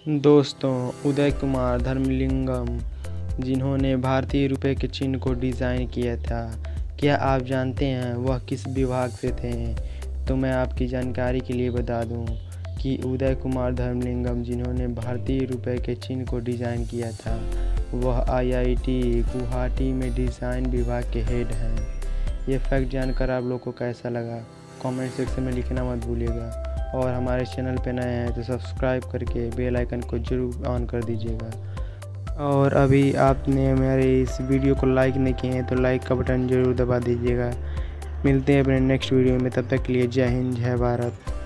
दोस्तों, उदय कुमार धर्मलिंगम जिन्होंने भारतीय रुपये के चिन्ह को डिज़ाइन किया था, क्या आप जानते हैं वह किस विभाग से थे? तो मैं आपकी जानकारी के लिए बता दूं कि उदय कुमार धर्मलिंगम जिन्होंने भारतीय रुपये के चिन्ह को डिज़ाइन किया था, वह IIT गुवाहाटी में डिज़ाइन विभाग के हेड हैं। ये फैक्ट जानकर आप लोग को कैसा लगा, कमेंट सेक्शन में लिखना मत भूलिएगा। और हमारे चैनल पे नए हैं तो सब्सक्राइब करके बेल आइकन को ज़रूर ऑन कर दीजिएगा। और अभी आपने मेरे इस वीडियो को लाइक नहीं किए हैं तो लाइक का बटन ज़रूर दबा दीजिएगा। मिलते हैं अपने नेक्स्ट वीडियो में, तब तक के लिए जय हिंद, जय भारत।